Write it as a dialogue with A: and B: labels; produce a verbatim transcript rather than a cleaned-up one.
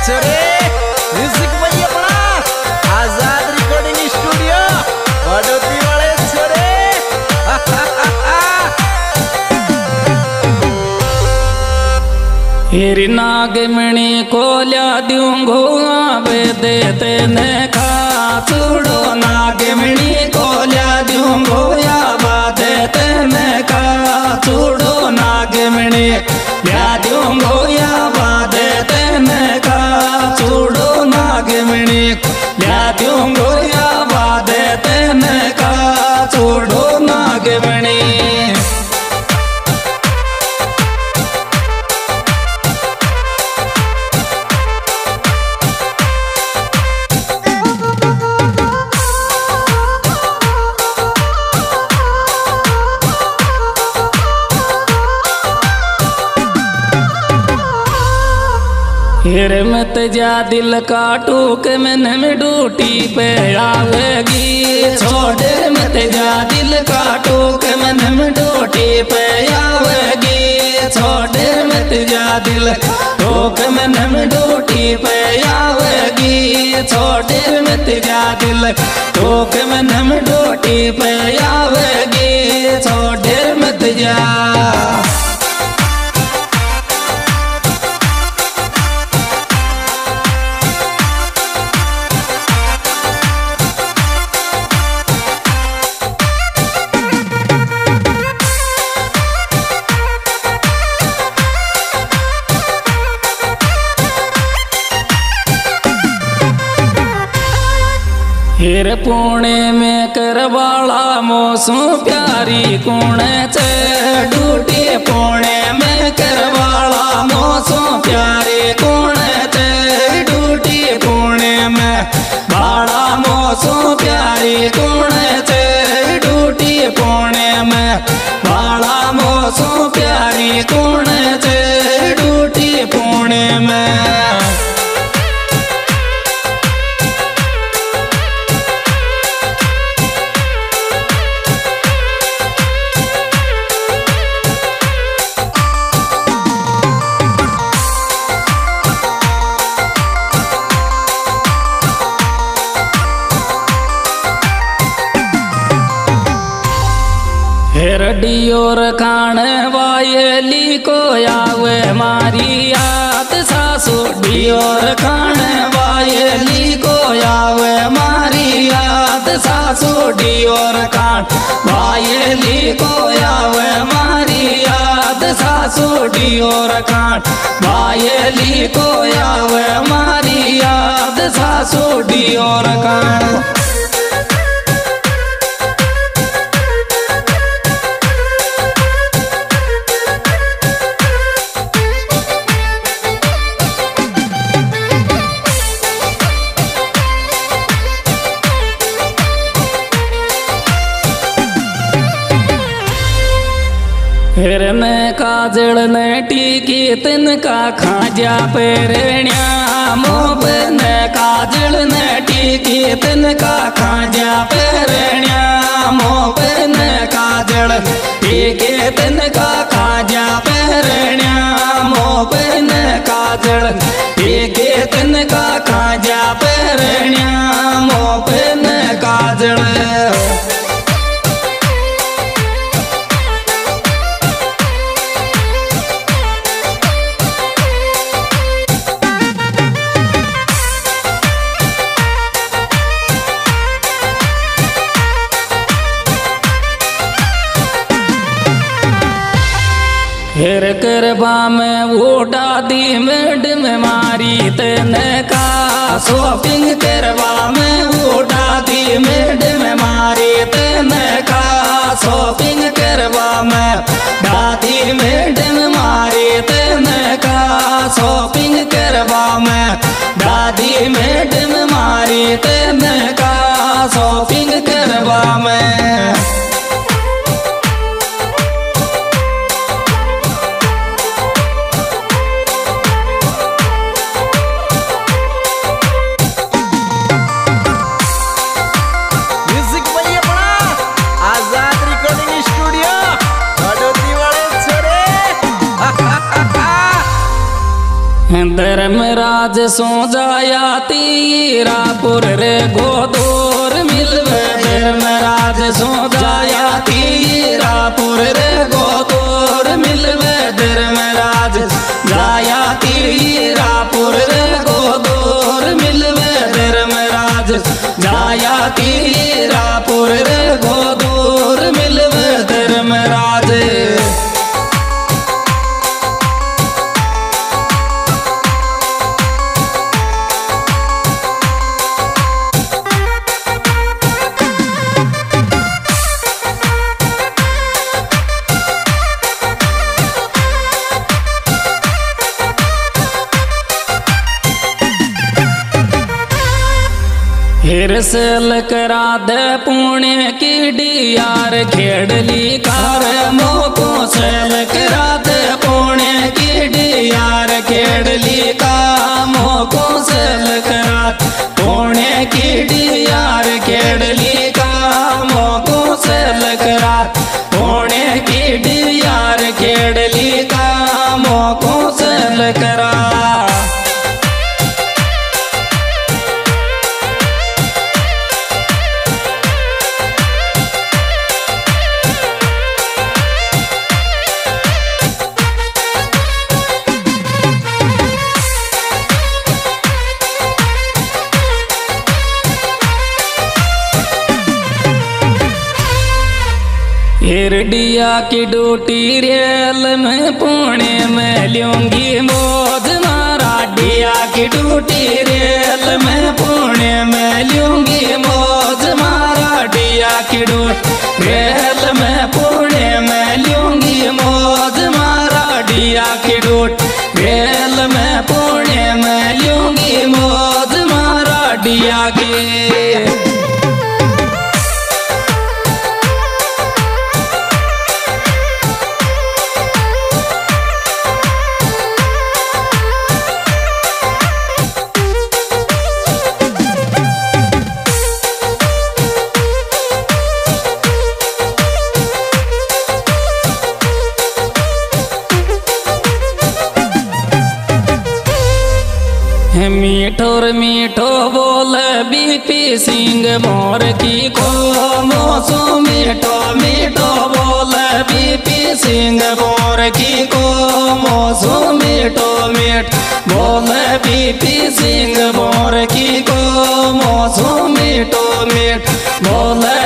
A: छोरे म्यूजिक भाई अपना आजाद रिकॉर्डिंग स्टूडियो बड़ोती वाले छोरे।
B: हिरी नागमणि को ल्या दूंगो आवे देते ने खा चूड़ो नागमणि को ल्या दूंगो आवा देते ने खा चूड़ो नागमणि ल्या दूंगो आवा देते ने खा चूड़ो नागमणि ल्या दूंगो आवा देते ने खा चूड़ो नागमणि। हिरे मत जा दिल काटू के मैंने में डूटी पे आवेगी छोड़े मत जा दिल काटू के मैंने में डूटी पे आवेगी छोड़े मत जा दिल काटू के मैंने में डूटी पे आवेगी छोड़े मत जा दिल काटू के मैंने में डूटी पे आवेगी छोड़े मत जा। हिर पुणे में करवाला मौसम प्यारी कुणे चे डूटी पुणे में करवाला मौसम प्यारी कुणे चे डूटी पुणे में बाड़ा मौसम प्यारी कुणे चे डूटी पुणे में बाड़ा मौसम प्यारी कुणे चे डूटी पुणे में। हेरडियोर खान वायली को आवे मारी याद सासू डियोर खान वायली को आवे मारी याद सासू डियोर खान वायली को आवे मारी याद सासू डियोर खान वायली को आवे मारी याद सासू डियोर खान। हिरने काजल ने टीकी तिनका खाजा पेरण्या मोब ने काजल ने टीकी तिनका खाजा पेरण्या मोब ने काजल टीकी तिनका खाजा पेरण्या मोब ने काजल टीकी तिनका खाजा पेरण्या मोब ने काजल। हिर करबा में वोटा दी मेड में मारी तेने का शॉपिंग करबा में वोटा दी मेड में मारी तेने का शॉपिंग करबा में दादी मेड में मारी तेने का शॉपिंग करबा में दादी मेड में मारी तेने का शॉपिंग करबा में।
A: आजाद रिकॉर्डिंग स्टूडियो बड़ोती वाले छोरे।
B: धर्मराज सो जाया तीरापुर रे गोदोर मिलवे। धर्मराज सो जाया तीरापुर रे गोदोर मिलवे। धर्मराज जाया तीरापुर रे गोदोर मिलवे। धर्मराज जाया तीरापुर रे गोदोर मिलवे। धर्मराज हिरसल करा दे पुणे की डियार खेड़ली कार मोको सल करा दे पुणे की डियार खेड़ली का मोको सल करा पुणे की डियार खेड़ली का मोको सल करा पुणे की डियार खेड़ली का मोको सल करा। हिरडिया की डूटी रेल में पुणे में लूंगी मौज मारा। डिया की डूटी रेल में पुणे में लूंगी मौज मारा। डिया की डूटी रेल में पुणे में लूंगी मौज मारा। डिया की डूटी रेल में पुणे में लूंगी मौज मारा। डिया की मीठोर मीठो बोल बीपी सिंह मोर की को मोसो। मीठो मीठो बोल बीपी सिंह मोर की को मोसो। मीठो मीठ बोल बीपी सिंह मोर की को मोसो। मीठो मीठ बोल